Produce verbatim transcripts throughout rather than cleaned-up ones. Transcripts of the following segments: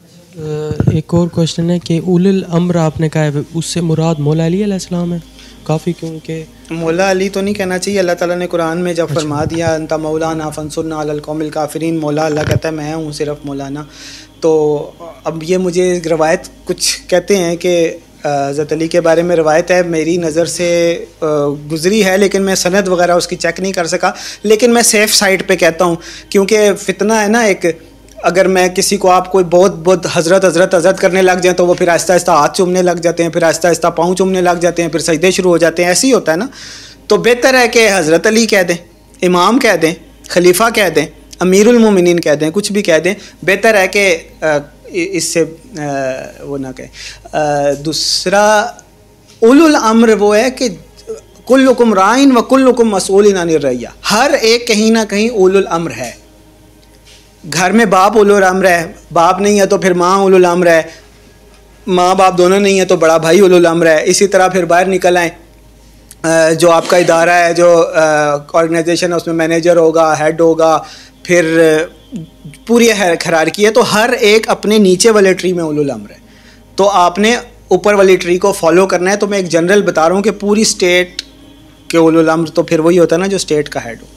एक और क्वेश्चन है कि उलिल अम्र आपने कहा है, उससे मुराद मौला अली अलैहिस्सलाम है काफ़ी, क्योंकि मौला अली तो नहीं कहना चाहिए। अल्लाह ताला ने कुरान में जब फरमा दिया अंता मौलाना फंसुरना अलल कौमिल काफिरीन, मौला अल्लाह कहता है मैं हूँ सिर्फ मौलाना। तो अब ये मुझे रवायत कुछ कहते हैं कि हज़रत अली के बारे में रवायत है, मेरी नज़र से गुज़री है लेकिन मैं सनद वगैरह उसकी चेक नहीं कर सका, लेकिन मैं सेफ़ साइड पे कहता हूँ क्योंकि फितना है ना एक, अगर मैं किसी को आप कोई बहुत बहुत हज़रत हज़रत हज़रत करने लग जाए तो वो फिर आहिस्ता आहिस्ता हाथ चूमने लग जाते हैं, फिर आहिस्ता आहिस्ता पाँव चूमने लग जाते हैं, फिर सजदे शुरू हो जाते हैं, ऐसे ही होता है ना। तो बेहतर है कि हज़रत अली कह दें, इमाम कह दें, खलीफा कह दें, अमीरुल मोमिनीन कह दें, कुछ भी कह दें, बेहतर है कि इससे वो ना कहें। दूसरा उलुल अम्र वो है कि कुल्लुकुम राइन व कुल्लुकुम मसऊलिन अनिर रइया, हर एक कहीं ना कहीं उलुल अम्र है। घर में बाप उलुल अम्र है, बाप नहीं है तो फिर माँ उलुल अम्र है, माँ बाप दोनों नहीं है तो बड़ा भाई उलुल अम्र है। इसी तरह फिर बाहर निकल आए, जो आपका इदारा है, जो ऑर्गेनाइजेशन है, उसमें मैनेजर होगा, हेड होगा, फिर पूरी हायरार्की है, तो हर एक अपने नीचे वाले ट्री में उलुल अम्र है। तो आपने ऊपर वाली ट्री को फॉलो करना है। तो मैं एक जनरल बता रहा हूँ कि पूरी स्टेट के उलुल अम्र तो फिर वही होता है ना जो स्टेट का हेड हो।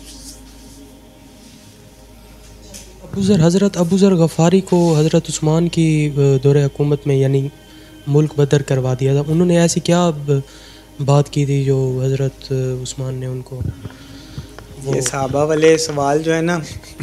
अबूज़र हज़रत अबूज़र गफ़ारी को हज़रत उस्मान की दौरे हुकूमत में यानी मुल्क बदर करवा दिया था, उन्होंने ऐसी क्या बात की थी जो हज़रत उस्मान ने उनको ये सहाबा वाले सवाल जो है ना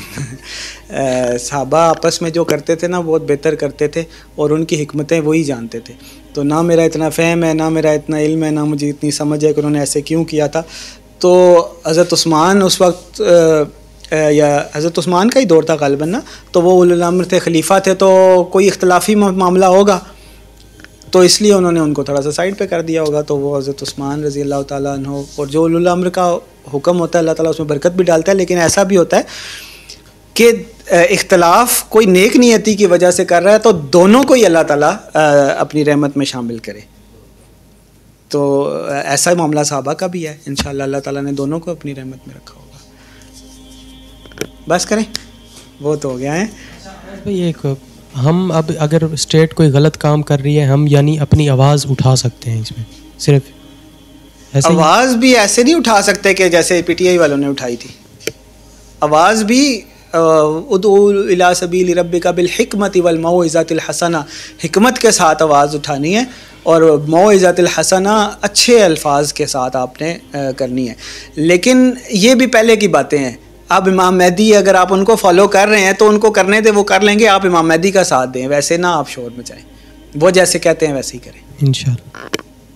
सहाबा आपस में जो करते थे ना बहुत बेहतर करते थे और उनकी हिकमतें वही जानते थे। तो ना मेरा इतना फ़हम है, ना मेरा इतना इल्म है, ना मुझे इतनी समझ है कि उन्होंने ऐसे क्यों किया था। तो हज़रत उस्मान उस वक्त या हज़रत उस्मान का ही दौर था ग़ालिबन ना, तो वो उलुल अम्र थे, खलीफा थे, तो कोई इख्तलाफी मामला होगा तो इसलिए उन्होंने उनको थोड़ा सा साइड पे कर दिया होगा। तो वो हज़रत उस्मान रज़ी अल्लाह ताला अन्हु, और जो उलुल अम्र का हुक्म होता है अल्लाह ताला उसमें बरकत भी डालता है, लेकिन ऐसा भी होता है कि इख्तलाफ कोई नेक नियति की वजह से कर रहा है तो दोनों को ही अल्लाह ताला अपनी रहमत में शामिल करे। तो ऐसा मामला सहाबा का भी है, इंशाअल्लाह अल्लाह ताला ने दोनों को अपनी रहमत में रखा होगा। बस करें, वो तो हो गया है भाई। एक हम अब अगर स्टेट कोई गलत काम कर रही है, हम यानी अपनी आवाज़ उठा सकते हैं इसमें, सिर्फ ऐसे आवाज़ भी ऐसे नहीं उठा सकते कि जैसे पीटीआई वालों ने उठाई थी। आवाज़ भी उदू इला सबील रब्बिका बिल हिकमति वल मौइज़तिल हसना, हिकमत के साथ आवाज़ उठानी है और मौइज़तिल हसना अच्छे अल्फाज के साथ आपने करनी है। लेकिन ये भी पहले की बातें हैं। अब इमाम मेहदी अगर आप उनको फॉलो कर रहे हैं तो उनको करने दें, वो कर लेंगे, आप इमाम मेहदी का साथ दें, वैसे ना आप शोर मचाएं, वो जैसे कहते हैं वैसे ही करें इंशाअल्लाह।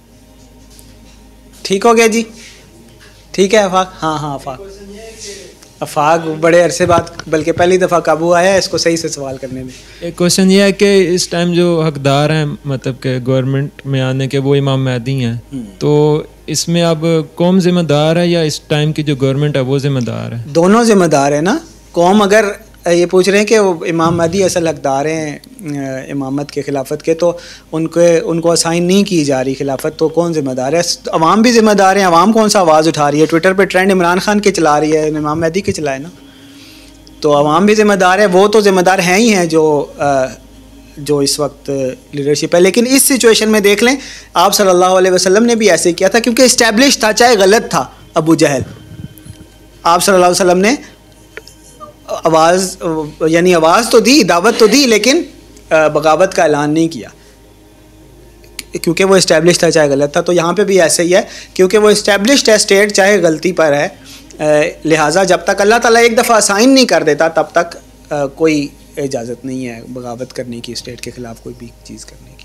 ठीक हो गया जी? ठीक है अफाक? हाँ हाँ अफाक अफाक बड़े अरसे बाद, बल्कि पहली दफ़ा काबू आया, इसको सही से सवाल करने में। एक क्वेश्चन ये है कि इस टाइम जो हकदार हैं मतलब के गवर्नमेंट में आने के वो इमाम मेहदी हैं, तो इसमें अब कौम जिम्मेदार है या इस टाइम की जो गवर्नमेंट है वो जिम्मेदार है? दोनों जिम्मेदार है ना। कौम अगर ये पूछ रहे हैं कि वो इमाम मेहदी असल हकदार हैं इमामत के खिलाफत के, तो उनके उनको असाइन नहीं की जा रही खिलाफत, तो कौन ज़िम्मेदार है? अवाम भी ज़िम्मेदार है। अवाम कौन सा आवाज़ उठा रही है? ट्विटर पे ट्रेंड इमरान खान के चला रही है, इमाम मेहदी के चलाए ना। तो अवाम भी ज़िम्मेदार है, वो तो ज़िम्मेदार हैं ही हैं जो जो इस वक्त लीडरशिप है। लेकिन इस सिचुएशन में देख लें, आप सल्लल्लाहु अलैहि वसल्लम ने भी ऐसे किया था, क्योंकि इस्टेब्लिश था, चाहे गलत था अबू जहल, आप सल्लल्लाहु अलैहि वसल्लम ने आवाज़ यानी आवाज़ तो दी, दावत तो दी, लेकिन बगावत का ऐलान नहीं किया, क्योंकि वो इस्टेब्लिश था चाहे गलत था। तो यहाँ पे भी ऐसे ही है, क्योंकि वो इस्टेब्लिश्ड है स्टेट, चाहे गलती पर है, लिहाजा जब तक अल्लाह ताला एक दफ़ा साइन नहीं कर देता तब तक कोई इजाज़त नहीं है बगावत करने की, स्टेट के ख़िलाफ़ कोई भी चीज़ करने की।